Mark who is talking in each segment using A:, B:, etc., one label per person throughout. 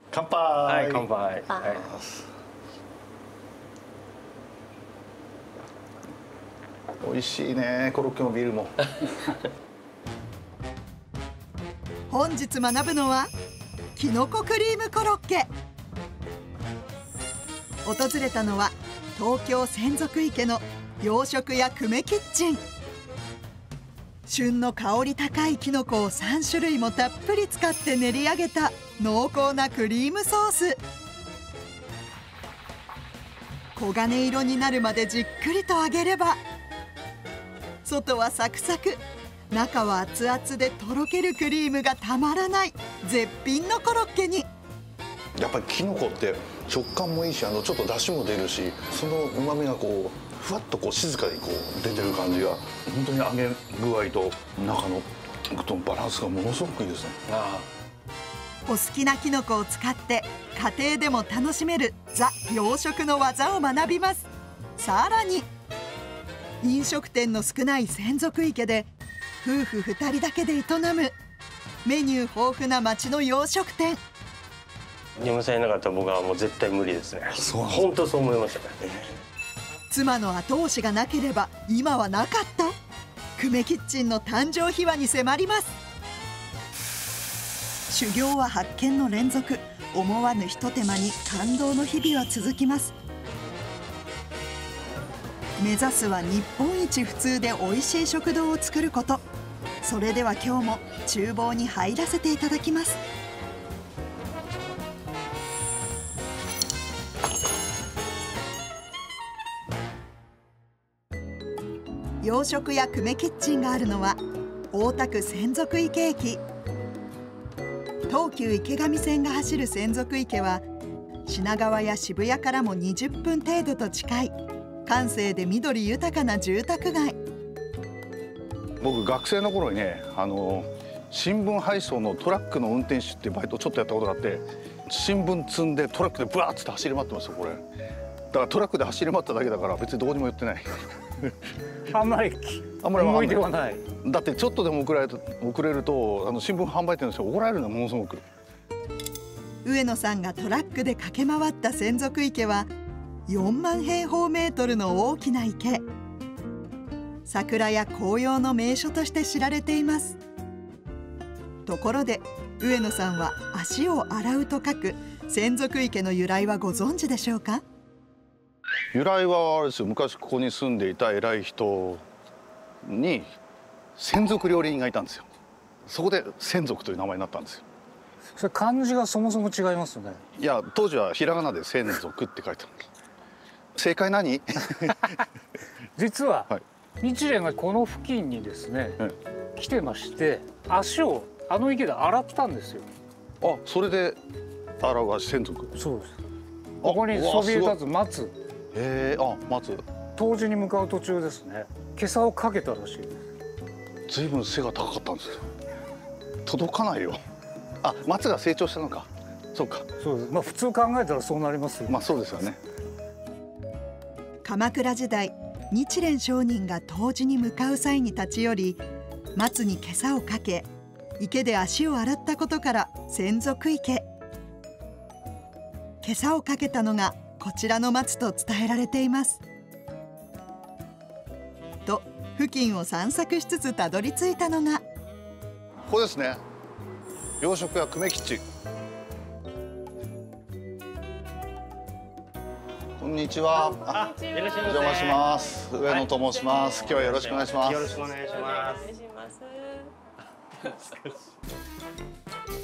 A: 乾杯。
B: はい、乾杯。はい。
A: 美味しいね、コロッケもビールも。
C: 本日学ぶのはきのこクリームコロッケ。訪れたのは東京洗足池の洋食屋久米キッチン。旬の香り高いきのこを3種類もたっぷり使って練り上げた濃厚なクリームソース。黄金色になるまでじっくりと揚げれば、外はサクサク、中は熱々でとろけるクリームがたまらない絶品のコロッケに。
A: やっぱりきのこって食感もいいし、ちょっと出汁も出るし、その旨味がこうふわっとこう静かにこう出てる感じが、本当に揚げ具合と中の具とのバランスがものすごくいいですね。
C: お好きなきのこを使って家庭でも楽しめるザ洋食の技を学びます。さらに飲食店の少ない洗足池で夫婦2人だけで営むメニュー豊富な町の洋食店。
B: 嫁さんいなかったら僕はもう絶対無理ですね。本当そう思いましたね。
C: 妻の後押しがなければ今はなかった久米キッチンの誕生秘話に迫ります。修行は発見の連続。思わぬひと手間に感動の日々は続きます。目指すは日本一普通で美味しい食堂を作ること。それでは今日も厨房に入らせていただきます。洋食屋久米キッチンがあるのは大田区洗足池駅。東急池上線が走る洗足池は品川や渋谷からも20分程度と近い閑静で緑豊かな住宅街。
A: 僕学生の頃にね、新聞配送のトラックの運転手っていうバイトをちょっとやったことがあって、新聞積んでトラックでブワーッて走り回ってますよこれ。だからトラックで走り回っただけだから別にどこにも寄ってない。
B: あんまり思い出はない。
A: だってちょっとでも遅れると新聞販売店の人が怒られるのものすごく。
C: 上野さんがトラックで駆け回った洗足池は4万平方メートルの大きな池。桜や紅葉の名所として知られています。ところで上野さんは足を洗うと書く洗足池の由来はご存知でしょうか？
A: 由来はあれですよ、昔ここに住んでいた偉い人に専属料理人がいたんですよ。そこで専属という名前になったんですよ。
D: それ漢字がそもそも違いますよね。
A: いや当時はひらがなで専属って書いてある。正解何？
D: 実は、
A: はい、
D: 日蓮がこの付近にですね、来てまして足をあの池で洗ったんですよ。
A: あ、それで洗うは専属。
D: そうです。ここにそびえ立つ松。
A: あ、松。
D: 湯治に向かう途中ですね。袈裟をかけたらしいです。
A: ずいぶん背が高かったんですよ。届かないよ。あ、松が成長したのか。そうか。
D: そうです。まあ普通考えたらそうなりますよ。
A: まあそうですよね。
C: 鎌倉時代、日蓮上人が湯治に向かう際に立ち寄り、松に袈裟をかけ、池で足を洗ったことから洗足池。袈裟をかけたのがこちらの松と伝えられています。と付近を散策しつつたどり着いたのが
A: ここですね。洋食屋久米キッチン。こんにちは。
B: あ、いらっしゃいませ。
A: お邪魔します。上野と申します。今日はよろしくお願いします。
B: よろしくお願いします。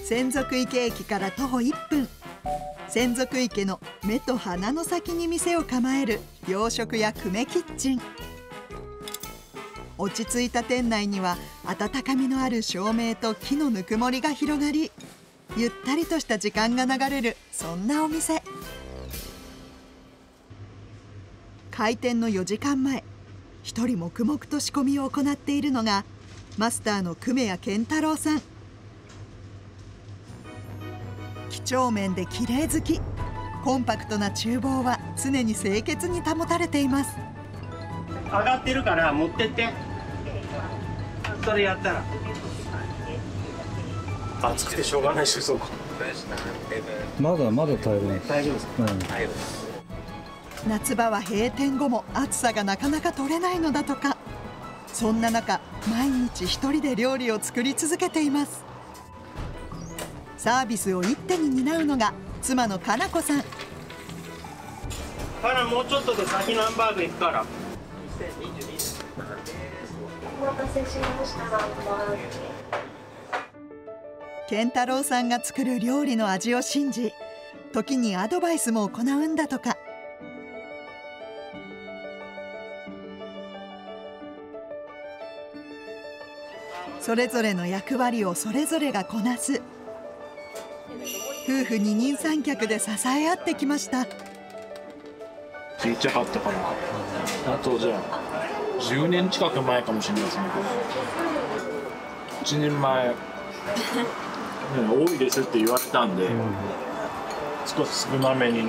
C: 洗足池駅から徒歩1分。洗足池の目と鼻の先に店を構える洋食屋久米キッチン。落ち着いた店内には温かみのある照明と木のぬくもりが広がり、ゆったりとした時間が流れる、そんなお店。開店の4時間前、一人黙々と仕込みを行っているのがマスターの久米谷健太郎さん。几帳面で綺麗好き。コンパクトな厨房は常に清潔に保たれています。
B: 上がってるから持ってって。それやったら。暑くてしょうがないし、そこ。
D: まだまだ耐えるね。
B: 大丈夫ですか？
D: うん。
B: 大丈夫です。
C: 夏場は閉店後も暑さがなかなか取れないのだとか。そんな中、毎日一人で料理を作り続けています。サービスを一手に担うのが妻のかなこさん。
B: からもうちょっとで先のハンバーグ行くから。
E: お待たせしました。
C: 健太郎さんが作る料理の味を信じ、時にアドバイスも行うんだとか。それぞれの役割をそれぞれがこなす。夫婦二人三脚で支え合ってきました。
F: ちっちゃかったからあとじゃあ10年近く前かもしれないですね。1年前多いですって言われたんで、少し少なめに、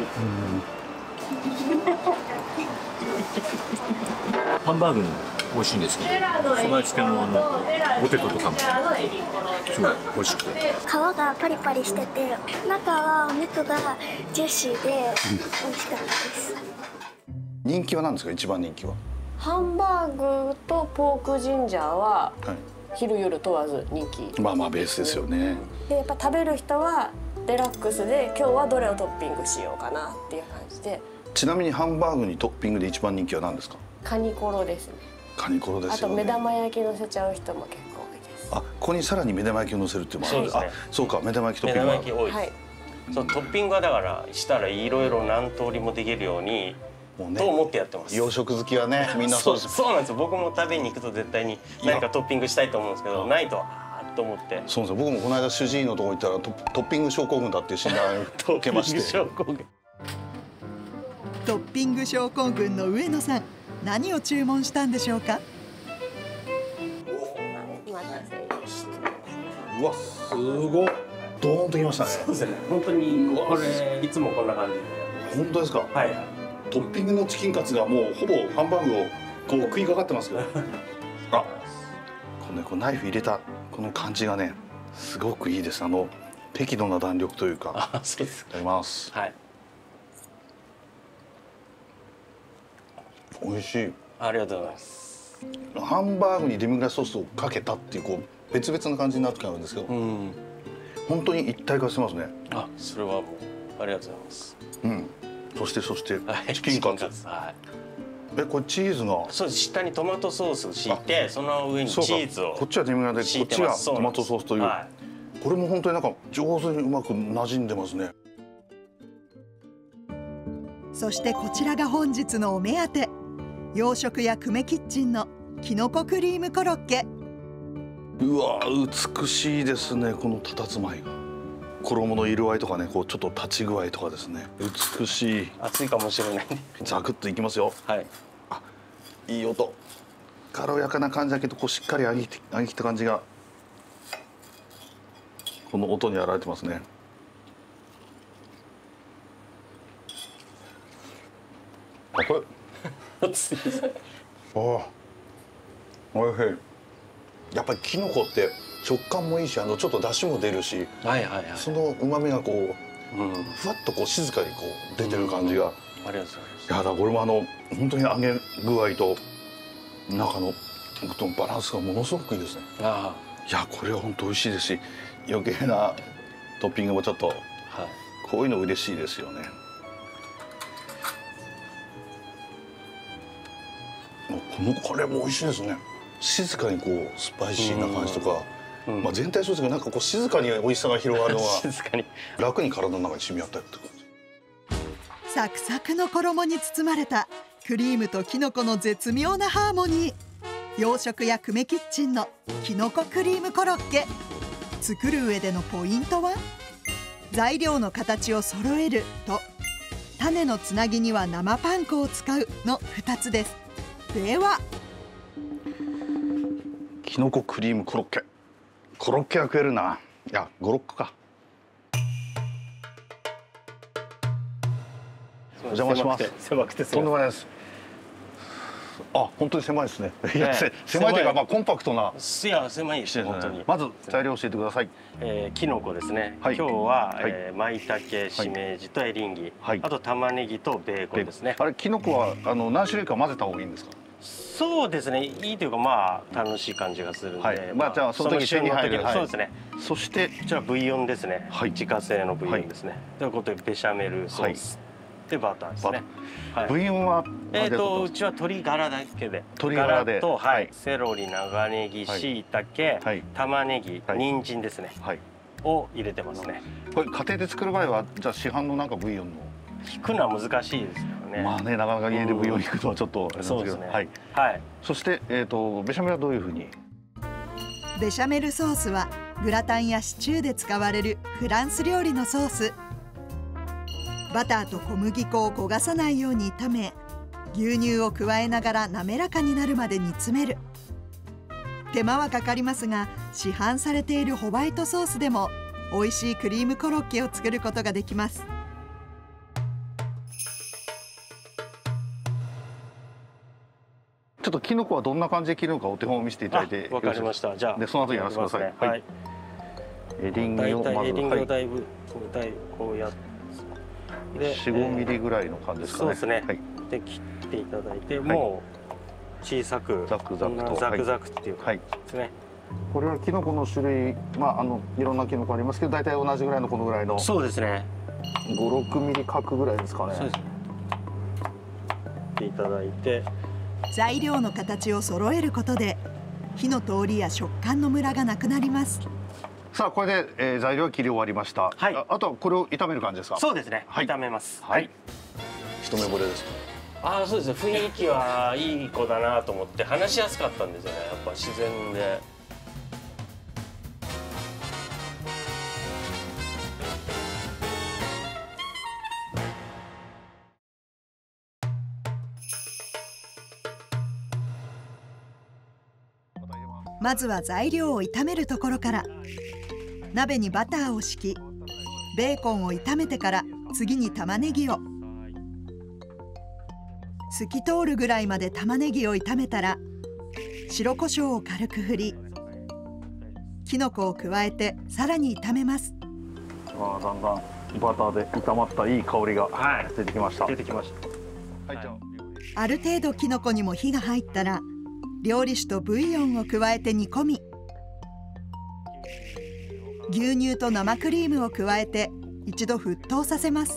F: ハンバーグ美味しいんですけど、備え付けのポテトとかもすごい美味しくて、
E: 皮がパリパリしてて、中はお肉がジューシーで美味しかったです。
A: 人気は何ですか？一番人気は。
G: ハンバーグとポークジンジャーは
A: は
G: 昼夜問わず人気。
A: い。まあまあベースですよね。
G: でやっぱ食べる人はデラックスで今日はどれをトッピングしようかなっていう感じで。
A: ちなみにハンバーグにトッピングで一番人気は何ですか？
G: カニコロですね。
A: カニコロですよね。
G: あと目玉焼き乗せちゃう人も結構多いです。
A: あ、ここにさらに目玉焼きを乗せるっていうのもあるん
B: そうですね。
A: あ、そうか、目玉焼きトッ
B: 目
A: ピングは
B: 玉焼き多いです。
G: はい。
B: そうトッピングはだからしたらいろいろ何通りもできるように
A: もうね
B: と思ってやってます。
A: 洋食好きはね、みんなそうです。
B: そうなんですよ。僕も食べに行くと絶対に何かトッピングしたいと思うんですけど、ないとと思って。
A: そうですよ。僕もこの間主治医のとこ行ったらトッピング症候群だっていう診断を受けまして。
B: 症候群。
C: トッピング症候群の上野さん、何を注文したんでしょうか？
G: お待たせして。
A: うわ、すごい。ドーンときましたね。
B: そうですね。本当にこれいつもこんな感じで。
A: 本当ですか？
B: はい。
A: トッピングのチキンカツがもうほぼハンバーグをこう食いかかってますけど。あ、このナイフ入れたこの感じがね、すごくいいです。適度な弾力というか。
B: あ、そうです
A: い。ただきます。
B: はい。
A: 美味しい。
B: ありがとうございます。
A: ハンバーグにデミグラスソースをかけたっていうこう別々な感じになる時あるんですけど、
B: うん。
A: 本当に一体化してますね。
B: あ、それはもうありがとうございます。
A: うん。そして
B: はい
A: チキンカツ。
B: はい。
A: これチーズが。
B: そうです。下にトマトソース敷いて、その上にチ
A: そうか
B: ーズを
A: こっちはデミグラでこ
B: 敷い
A: ってちが
B: ます。
A: トマトソースという、
B: は
A: これも本当になんか上手にうまく馴染んでますね。
C: そしてこちらが本日のお目当て、洋食屋久米キッチンのきのこクリームコロッケ。
A: うわ美しいですね、この佇まいが。衣の色合いとかね、こうちょっと立ち具合とかですね、美しい。
B: い。熱いかもしれない。
A: ザクッといきますよ。
B: はい。
A: いい音。軽やかな感じだけどこうしっかり揚げ切った感じがこの音に表れてますね。あ、これ
B: 熱いです。
A: ああ、おいしい。やっぱりキノコって食感もいいし、ちょっと出汁も出るし、
B: はいはいはい。
A: その旨味がこう
B: うん。
A: ふわっとこう静かにこう出てる感じが、
B: ありがとうございます。
A: いやだからこれも本当に揚げ具合と中のバランスがものすごくいいですね。
B: あ
A: いやこれは本当美味しいですし、余計なトッピングもちょっと
B: あ、はい。
A: こういうの嬉しいですよね。これも美味しいですね。静かにこうスパイシーな感じとか、
B: うん
A: まあ全体そうですけど、なんかこう静かに美味しさが広がるのは
B: 静かに。
A: 楽に体の中に染み渡ってくる。
C: サクサクの衣に包まれたクリームときのこの絶妙なハーモニー。洋食屋久米キッチンのきのこクリームコロッケ。作る上でのポイントは、材料の形を揃えると種のつなぎには生パン粉を使うの2つです。では
A: きのこクリームコロッケ。コロッケは食えるな。いや5、6個か。お邪魔します。
B: 狭くてす
A: とんで
B: みま
A: もないです。 あ、本当に狭いですね。いや、狭いというか、まあコンパクトな。
B: いや、狭いです本当に。
A: まず材料教えてください。
B: キノコですね。今日は舞茸、しめじとエリンギ、あと玉ねぎとベーコンですね。
A: あれ、キノコは何種類か混ぜた方がいいんですか？
B: そうですね。いいというか、まあ楽しい感じがするんで。
A: まあじゃあその時手に入る。
B: そうですね。
A: そして
B: こちらブイヨンですね。自家製のブイヨンですね。ということでベシャメルソースでバターですね。
A: ブイヨンは
B: うちは鶏ガラだけで。
A: 鶏ガラで。
B: とセロリ、長ネギ、椎茸、玉ねぎ、人参ですね。を入れてますね。
A: これ家庭で作る場合はじゃあ市販のなんかブイヨンの。
B: 引くのは難しいですよね。
A: まあね、なかなか家でブイヨン引くのはちょっとあれなんですけど。そうですね。はい。そしてベシャメルはどういうふうに？
C: ベシャメルソースはグラタンやシチューで使われるフランス料理のソース。バターと小麦粉を焦がさないように炒め、牛乳を加えながら滑らかになるまで煮詰める。手間はかかりますが、市販されているホワイトソースでも美味しいクリームコロッケを作ることができます。
A: ちょっとキノコはどんな感じで切るのかお手本を見せていただいて。
B: わかりました。じゃあ
A: でその後にやらせてください。はい。エリンギをまず
B: エリンギをだいぶこうやって、
A: 4、5ミリぐらいの感じですかね。
B: そうですね。で切っていただいて、もう小さく
A: ザクザクと
B: ザクザクっていう感じですね。
A: これはキノコの種類、まあいろんなキノコありますけど、大体同じぐらいのこのぐらいの。
B: そうですね。
A: 5、6ミリ角ぐらいですかね。
B: そうです。切っていただいて。
C: 材料の形を揃えることで火の通りや食感のムラがなくなります。
A: さあこれで、材料は切り終わりました。
B: はい。
A: あとはこれを炒める感じですか？
B: そうですね。炒めます。
A: はい。一目惚れですか？
B: ああ、そうですね。雰囲気はいい子だなと思って話しやすかったんですよね。やっぱ自然で。
C: まずは材料を炒めるところから。鍋にバターを敷き、ベーコンを炒めてから次に玉ねぎを。透き通るぐらいまで玉ねぎを炒めたら白胡椒を軽く振り、きのこを加えてさらに炒めます。
A: ああ、だんだんバターで炒まったいい香りが出てきました。
B: 出てきました。
A: はい、じゃあ
C: ある程度きのこにも火が入ったら料理酒とブイヨンを加えて煮込み、牛乳と生クリームを加えて一度沸騰させます。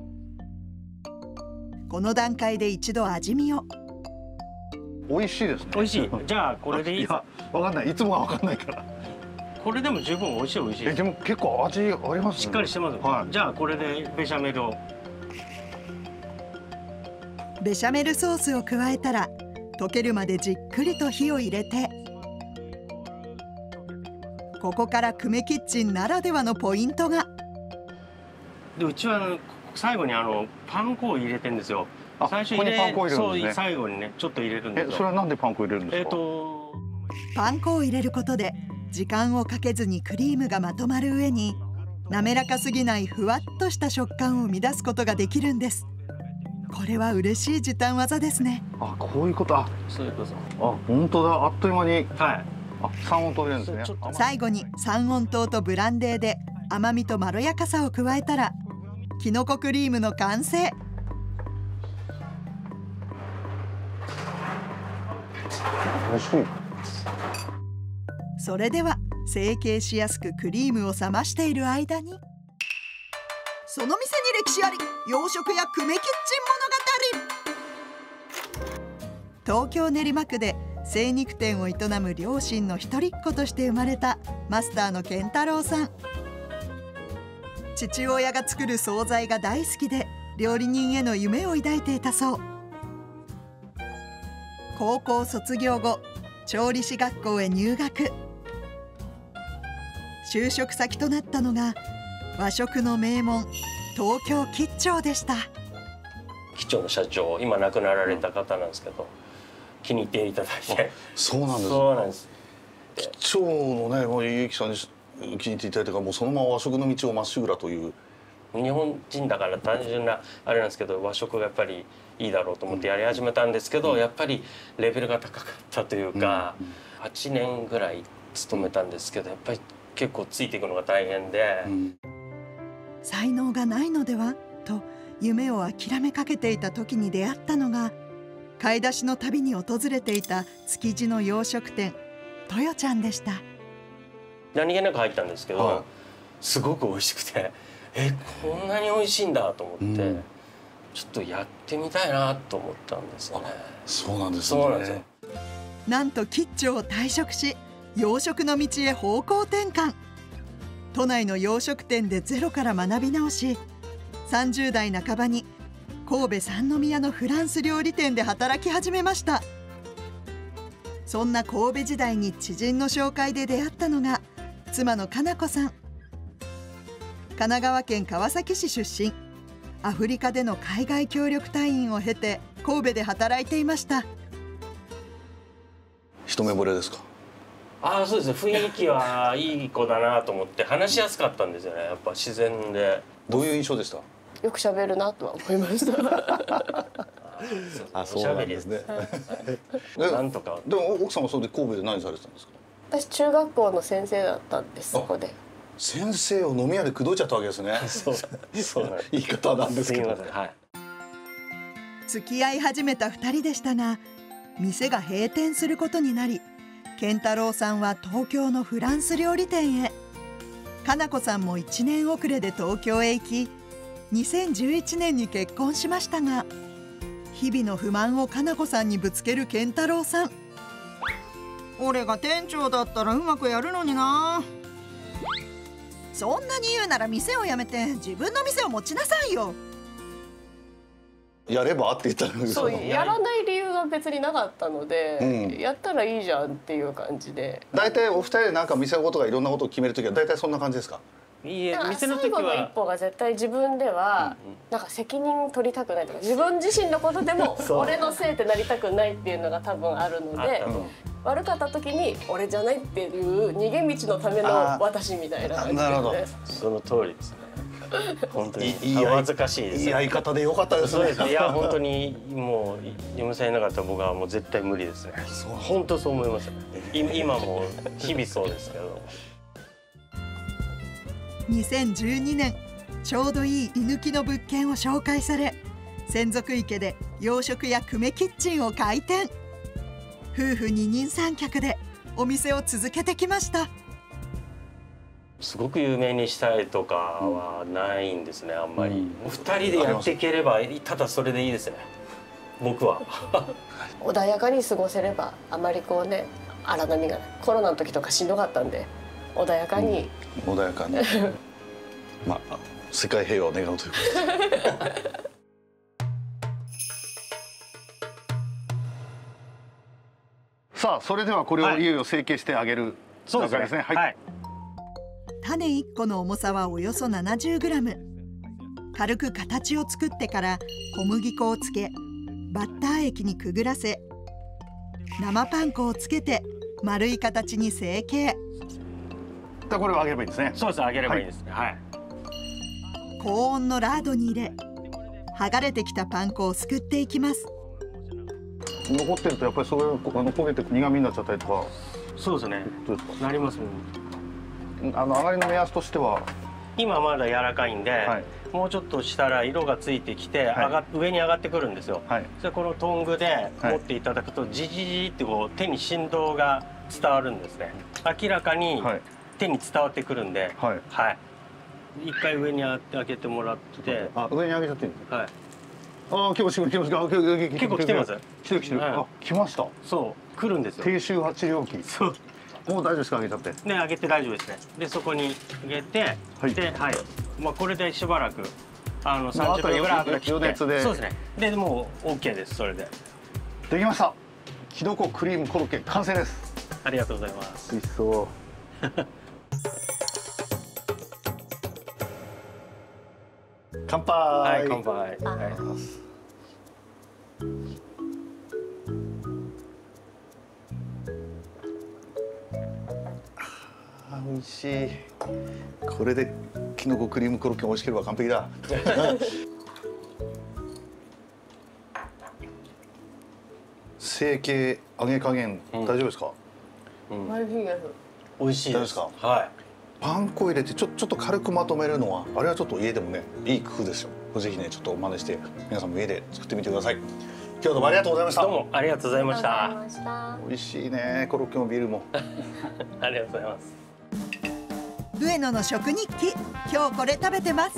C: この段階で一度味見を。
A: 美味しいですね。
B: 美味しい。じゃあこれでいいですか？
A: わかんない。いつもはわかんないから。
B: これでも十分美味しい美味しい。
A: でも結構味ありますね。
B: しっかりしてます。はい。じゃあこれでベシャメルを。
C: ベシャメルソースを加えたら溶けるまでじっくりと火を入れて、ここから久米キッチンならではのポイントが。
B: でうちは最後にパン粉を入れてるんですよ。
A: 最初にパン粉を入れるんですね。
B: そう、最後にねちょっと入れるんですよ。
A: それはなんでパン粉入れるんですか？
C: パン粉を入れることで時間をかけずにクリームがまとまる上に、滑らかすぎないふわっとした食感を生み出すことができるんです。これは嬉しい時短技ですね。
A: あ、こういうこと。
B: そういうこと。
A: あ、本当だ。あっという間に。
B: はい。
A: あ、三温糖入れるんですね。
C: 最後に三温糖とブランデーで甘みとまろやかさを加えたらきのこクリームの完成。
A: 美味しい。
C: それでは成形しやすくクリームを冷ましている間に、その店に歴史あり洋食屋久米キッチン物語。東京練馬区で精肉店を営む両親の一人っ子として生まれたマスターの健太郎さん。父親が作る惣菜が大好きで料理人への夢を抱いていたそう。高校卒業後調理師学校へ入学。就職先となったのが和食の名門東京吉兆でした。
B: 吉兆の社長、今亡くなられた方なんですけど、気に入っていただいて。
A: そうなんです。
B: そうなんです。
A: 吉兆のね、もう結城さんに気に入っていただいたから、もうそのまま和食の道をまっしぐらという
B: 日本人だから単純なあれなんですけど、和食がやっぱりいいだろうと思ってやり始めたんですけど、やっぱりレベルが高かったというか、8年ぐらい勤めたんですけど、やっぱり結構ついていくのが大変で、
C: 才能がないのではと夢を諦めかけていた時に出会ったのが、買い出しの旅に訪れていた築地の洋食店トヨちゃんでした。
B: 何気なく入ったんですけど、
A: はい、
B: すごく美味しくて、こんなに美味しいんだと思って、ちょっとやってみたいなと思ったんですよね。
A: そうなんですね。
B: そうなんですよ。
C: なんと吉兆を退職し、洋食の道へ方向転換。都内の洋食店でゼロから学び直し、30代半ばに神戸三宮のフランス料理店で働き始めました。そんな神戸時代に知人の紹介で出会ったのが妻のかな子さん。神奈川県川崎市出身。アフリカでの海外協力隊員を経て神戸で働いていました。
A: 一目惚れですか？
B: そうですね。雰囲気はいい子だなと思って話しやすかったんですよね。やっぱ自然で。
A: どういう印象でした？
G: よく喋るなとは思いました。
A: そうなんですね。
B: なんとか。
A: でも奥さんはそれで神戸で何されてたんですか？
G: 私中学校の先生だったんです。そこで
A: 先生を飲み屋で口説いちゃったわけですね。
B: そうなんです。
A: 言い方なんですけど。
B: すみません。はい。
C: 付き合い始めた2人でしたが、店が閉店することになり、健太郎さんは東京のフランス料理店へ。かな子さんも1年遅れで東京へ行き、2011年に結婚しましたが、日々の不満をかな子さんにぶつける健太郎さん。俺が店長だったらうまくやるのにな。そんなに言うなら店を辞めて自分の店を持ちなさいよ。
A: やればって言ったのに、
G: そうやらない理由が別になかったので、やったらいいじゃんっていう感じで。
A: 大体お二人でなんか店のことがいろんなことを決めるときは大体そんな感じですか？
B: いいえ、店の時は
G: 最後の一歩が絶対自分ではなんか責任取りたくないとか、自分自身のことでも俺のせいってなりたくないっていうのが多分あるので、悪かった時に俺じゃないっていう逃げ道のための私みたいな感じですね。
B: その通りですね。本当に恥ずかしいです。
A: いい相方でよかったですね。
B: いや本当にもう嫁さんいなかったら僕はもう絶対無理ですね。本当そう思います。今も日々そうですけど。
C: 2012年、ちょうどいい居抜きの物件を紹介され、洗足池で洋食や久米キッチンを開店。夫婦二人三脚でお店を続けてきました。
B: すごく有名にしたいとかはないんですね、あんまり。2人でやっていければただそれでいいですね、僕は。
G: 穏やかに過ごせれば、あまりこうね、荒波がない。コロナの時とかしんどかったんで穏やかに、
A: 穏やかにまあ世界平和を願うということで。さあ、それではこれをいよいよ成形してあげる段階ですね。はい。
C: 種1個の重さはおよそ 70g。 軽く形を作ってから小麦粉をつけ、バッター液にくぐらせ、生パン粉をつけて丸い形に成形。
A: これを揚げればいいんですね。
B: そうです、揚げればいいですね。はい。
C: 高温のラードに入れ、剥がれてきたパン粉をすくっていきます。
A: 残ってるとやっぱりそういう焦げて苦味になっちゃったりとか。
B: そうですね。
A: どうですか？
B: なりますね。
A: 上がりの目安としては、
B: 今まだ柔らかいんで、はい、もうちょっとしたら色がついてきて、はい、上に上がってくるんですよ。はい、でこのトングで持っていただくと、ジジジってこう手に振動が伝わるんですね。明らかに手に伝わってくるんで、はい、はい、一回上に上げてもらって、
A: 上に上げちゃっていいんですか？はい。来ました。結
B: 構来てます。
A: 来てる。来ました。
B: そう来るんですよ。
A: 低周波治療器。そう。もう大丈夫ですか？上げちゃって。
B: ね、上げて大丈夫ですね。でそこに上げて、で、はい。まあこれでしばらく30分ぐらい後で切って、そうですね。でもう OK です。それで。
A: できました。きのこクリームコロッケ完成です。
B: ありがとうございます。
A: 美味しそう。乾杯。
B: はい、乾杯。はい。
A: 美味しい。これできのこクリームコロッケ美味しければ完璧だ。成形揚げ加減大丈夫ですか？
G: 美味しいです。
B: 美味しいです。
A: 大丈夫ですか？
B: はい。
A: パン粉入れてちょっと軽くまとめるのはあれはちょっと家でもねいい工夫ですよ。ぜひねちょっと真似して皆さんも家で作ってみてください。今日どうもありがとうございました。
B: どうもありがとうございました。
A: 美味しいねコロッケもビールも。
B: ありがとうございます。
C: 上野の食日記、今日これ食べてます。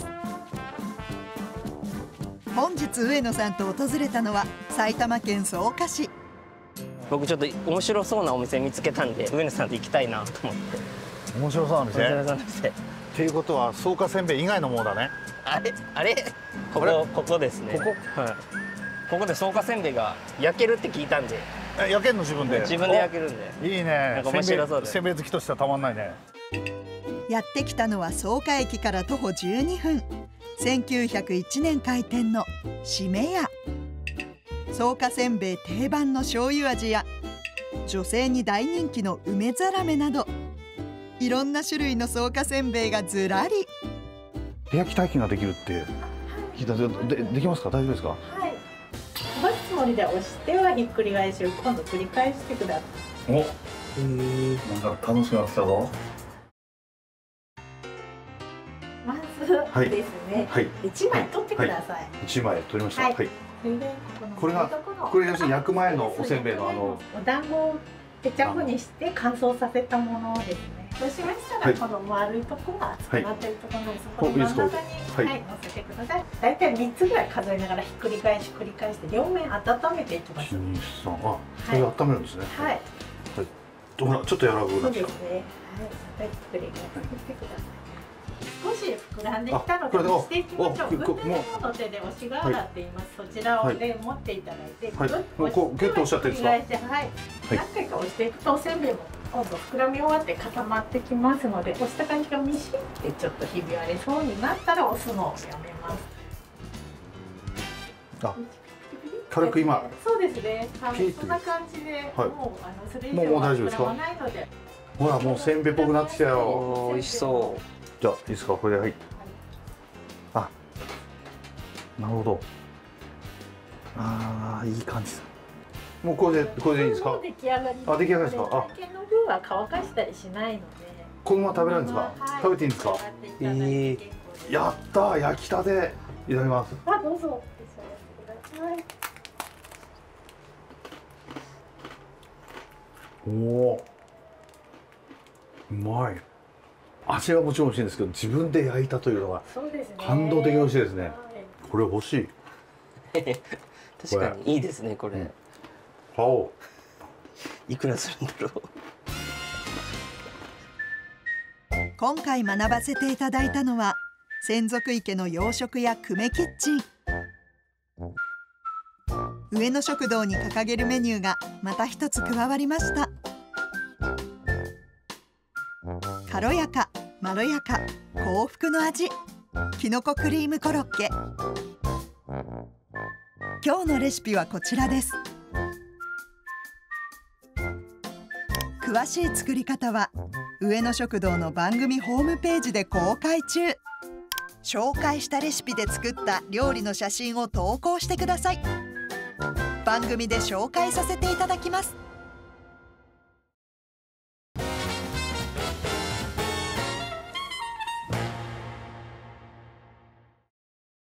C: 本日上野さんと訪れたのは埼玉県草加市。
H: 僕ちょっと面白そうなお店見つけたんで上野さんと行きたいなと思って。
A: 面白そうな店。
H: 面白そうな店。
A: っていうことは草加せんべい以外のものだね。
H: あれここですね。はい。ここで草加せんべいが焼けるって聞いたんで。
A: 焼けるの自分で。
H: 自分で焼けるんで。
A: いいね。
H: なんか面白そうで。
A: せんべい好きとしてはたまんないね。
C: やってきたのは草加駅から徒歩12分。1901年開店のしめ屋。草加せんべい定番の醤油味や女性に大人気の梅ざらめなどいろんな種類の草加せんべいがずらり。
A: 手焼き体験ができるって聞いた。できますか？大丈夫ですか？
I: はい。飛ばすつもりで押してはひっくり返しを今度繰り返してください。
A: お、なんか楽しくなってきたぞ。
I: まずですね、
A: はい、
I: 1枚取ってください。
A: 1枚取りました。はい。
I: それで
A: これ要するに焼く前のおせんべいの
I: お団子をぺちゃくにして乾燥させたものですね。そうしましたらこの丸いところが厚くなってるところなんです。この真ん中に乗せてください。だいたい3つぐらい数えながらひっくり返し繰り返して両面温めていきます。
A: 1、2、3、あ、それで温めるんですね。
I: はい。
A: ほらちょっと柔らかくな
I: そう
A: ってきた。
I: ですね。はい。ひっくり返してください。少し膨らんできたので押していきましょう。軍手の方の手で押し瓦って言います。そちらをで持っていただいて、
A: もうこうギュッと押しちゃっていいですか？はい。
I: 何回か押していくとおせんべいも今度膨らみ終わって固まってきますので、押した感じがミシンってちょっとひび割れそうになったら押すのをやめます。
A: あ、軽く今。
I: そうですね。そんな感じで、もうそれ以上
A: もう大丈夫ですか？ほらもうせんべいっぽくなってきたよ。
H: 美味しそう。
A: じゃあいいですか？これではい。あ、なるほど。ああ、いい感じだ。もうこれでいいですか？
I: 出来上がり。
A: あ、出来上がりですか？あ、
I: 体験の分は乾かしたりしないので。
A: このまま食べられるんですか？食べていいんですか？やったー、焼きたて。いただきます。
I: あ、どうぞ。召し上がってください。
A: おお、うまい。味はもちろん美味しいんですけど、自分で焼いたというのが感動的に美味しいですね。これ欲しい。
H: 確かにいいですねこれ。
A: 買おう。
H: いくらするんだろう。
C: 今回学ばせていただいたのは洗足池の洋食や久米キッチン。上野食堂に掲げるメニューがまた一つ加わりました。軽やか、まろやか、幸福の味、きのこクリームコロッケ。今日のレシピはこちらです。詳しい作り方は上野食堂の番組ホームページで公開中。紹介したレシピで作った料理の写真を投稿してください。番組で紹介させていただきます。